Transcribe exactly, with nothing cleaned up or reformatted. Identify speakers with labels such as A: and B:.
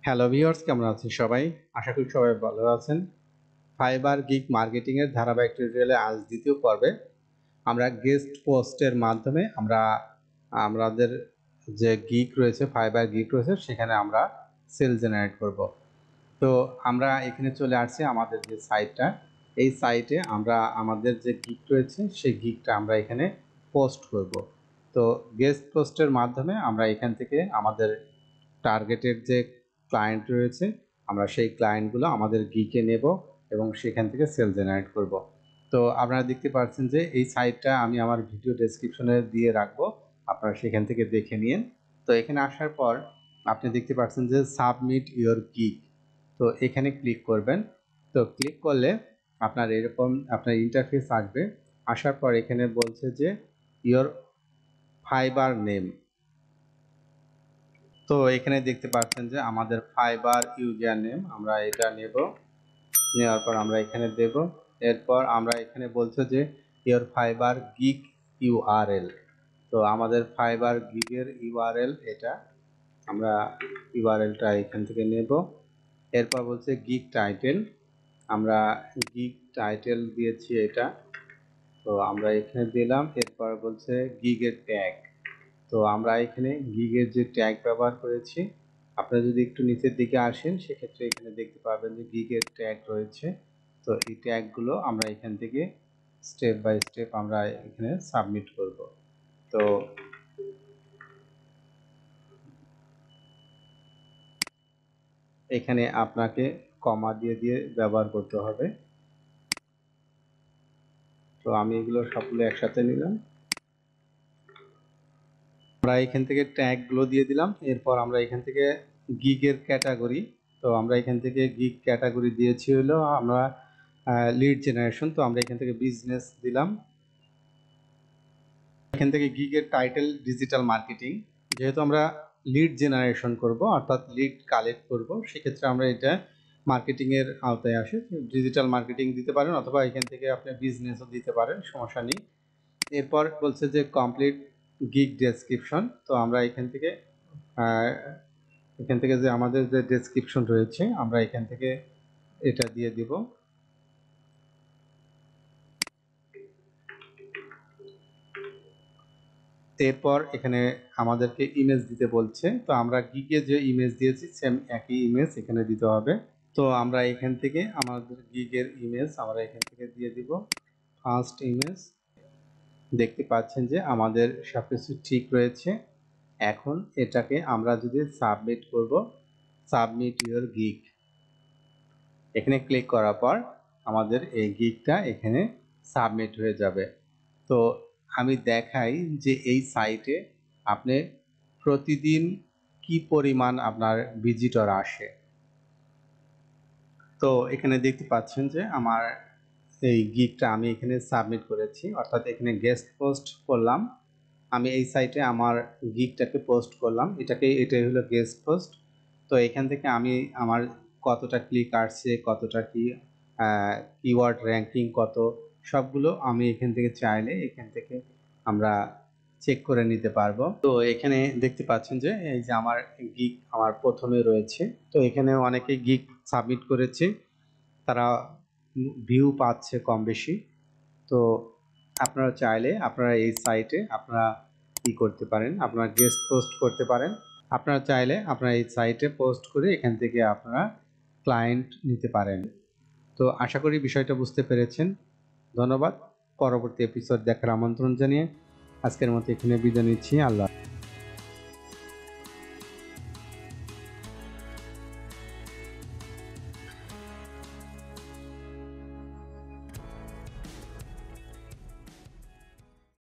A: Hello viewers, কেমন আছেন সবাই? আশা করি সবাই ভালো আছেন। ফাইবার গিগ মার্কেটিং এর ধারাবাহিক টিউটোরিয়ালে আজ দ্বিতীয় পর্বে আমরা গেস্ট পোস্টের মাধ্যমে আমরা আমাদের যে গিগ রয়েছে, ফাইবার গিগ রয়েছে, সেখানে আমরা সেল জেনারেট করব। তো আমরা এখানে চলে আসছি আমাদের যে সাইটটা, এই সাইটে আমরা আমাদের যে গিগ রয়েছে সেই গিগটা আমরা এখানে পোস্ট করব। তো গেস্ট পোস্টের মাধ্যমে আমরা এখান থেকে আমাদের টার্গেটেড যে ক্লায়েন্ট রয়েছে আমরা সেই ক্লায়েন্টগুলো আমাদের গিগে নেব এবং সেখান থেকে সেল জেনারেট করব। তো আপনারা দেখতে পাচ্ছেন যে এই সাইটটা আমি আমার ভিডিও ডেসক্রিপশনে দিয়ে রাখবো, আপনারা সেখান থেকে দেখে নিন। তো এখানে আসার পর আপনি দেখতে পাচ্ছেন যে সাবমিট ইওর গিগ, তো এখানে ক্লিক করবেন। তো ক্লিক করলে আপনার এরকম আপনার ইন্টারফেস আসবে। আসার পর এখানে বলছে যে ইওর ফাইবার নেম। তো এখানে দেখতে পাচ্ছেন যে আমাদের ফাইবার ইউজার নেম, আমরা এটা নেব। নেওয়ার পর আমরা এখানে দেব। এরপর আমরা এখানে বলছে যে ইওর ফাইবার গিগ ইউআরএল। তো আমাদের ফাইবার গিগের ইউআরএল এটা, আমরা ইউআরএলটা এখান থেকে নেব। এরপর বলছে গিগ টাইটেল, আমরা গিগ টাইটেল দিয়েছি এটা, তো আমরা এখানে দিলাম। এরপর বলছে গিগের ট্যাগ, তো আমরা এখানে গিগের যে ট্যাগ ব্যবহার করেছি, আপনারা যদি একটু নিচের দিকে আসেন সেক্ষেত্রে এখানে দেখতে পাবেন যে গিগের ট্যাগ রয়েছে। তো এই ট্যাগগুলো আমরা এখান থেকে স্টেপ বাই স্টেপ আমরা এখানে সাবমিট করব। তো এখানে আপনাকে কমা দিয়ে দিয়ে ব্যবহার করতে হবে। তো আমি এগুলো সবগুলো একসাথে নিলাম। আমরা এখান থেকে ট্যাগগুলো দিয়ে দিলাম। এরপর আমরা এখান থেকে গিগের ক্যাটাগরি, তো আমরা এখান থেকে গিগ ক্যাটাগরি দিয়েছি হলো আমরা লিড জেনারেশন, তো আমরা এখান থেকে বিজনেস দিলাম। এখান থেকে গিগের টাইটেল ডিজিটাল মার্কেটিং, যেহেতু আমরা লিড জেনারেশন করব অর্থাৎ লিড কালেক্ট করব, সেক্ষেত্রে আমরা এটা মার্কেটিং এর আওতায় আসে। ডিজিটাল মার্কেটিং দিতে পারেন অথবা এখান থেকে আপনি বিজনেসও দিতে পারেন, সমস্যা নেই। এরপর বলছে যে কমপ্লিট গিগ ডেসক্রিপশন, তো আমরা এখান থেকে এখান থেকে যে আমাদের যে ডেসক্রিপশন রয়েছে আমরা এখান থেকে এটা দিয়ে দিব। এরপর এখানে আমাদেরকে ইমেজ দিতে বলছে, তো আমরা গিগে যে ইমেজ দিয়েছি সেম একই ইমেজ এখানে দিতে হবে। তো আমরা এখান থেকে আমাদের গিগের ইমেজ আমরা এখান থেকে দিয়ে দিব ফার্স্ট ইমেজ। দেখতে পাচ্ছেন যে আমাদের সবকিছু ঠিক রয়েছে। এখন এটাকে আমরা যদি সাবমিট করব, সাবমিট ইওর গিগ, এখানে ক্লিক করার পর আমাদের এই গিগটা এখানে সাবমিট হয়ে যাবে। তো আমি দেখাই যে এই সাইটে আপনি প্রতিদিন কি পরিমাণ আপনার ভিজিটর আসে। তো এখানে দেখতে পাচ্ছেন যে আমার এই গিগটা আমি এখানে সাবমিট করেছি, অর্থাৎ এখানে গেস্ট পোস্ট করলাম। আমি এই সাইটে আমার গিগটাকে পোস্ট করলাম, এটাকে এটাই হলো গেস্ট পোস্ট। তো এখান থেকে আমি আমার কতটা ক্লিক আসছে, কতটা কি কিওয়ার্ড র্যাঙ্কিং কত, সবগুলো আমি এখান থেকে চাইলে এখান থেকে আমরা চেক করে নিতে পারবো। তো এখানে দেখতে পাচ্ছেন যে এই যে আমার গিগ আমার প্রথমে রয়েছে। তো এখানে অনেকে গিগ সাবমিট করেছে, তারা ভিউ পাচ্ছে কম বেশি। তো আপনারা চাইলে আপনারা এই সাইটে আপনারা কি করতে পারেন, আপনারা গেস্ট পোস্ট করতে পারেন। আপনারা চাইলে আপনারা এই সাইটে পোস্ট করে এখান থেকে আপনারা ক্লায়েন্ট নিতে পারেন। তো আশা করি বিষয়টা বুঝতে পেরেছেন। ধন্যবাদ। পরবর্তী এপিসোড দেখার আমন্ত্রণ জানিয়ে আজকের মতো এখানে বিদায় নিচ্ছি। আল্লাহ।